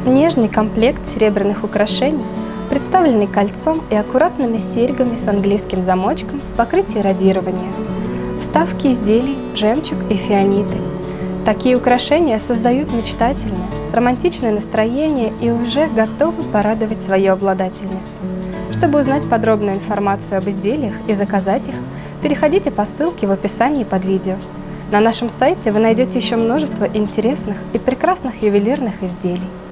Нежный комплект серебряных украшений, представленный кольцом и аккуратными серьгами с английским замочком в покрытии радирования. Вставки изделий, жемчуг и фианиты. Такие украшения создают мечтательное, романтичное настроение и уже готовы порадовать свою обладательницу. Чтобы узнать подробную информацию об изделиях и заказать их, переходите по ссылке в описании под видео. На нашем сайте вы найдете еще множество интересных и прекрасных ювелирных изделий.